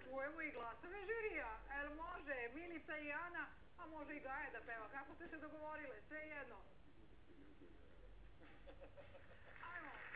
čujemo i glasove žirija. El može Milica i Ana, a može i Gaja da peva. Kako ste se dogovorile? Sve jedno. Ajmo.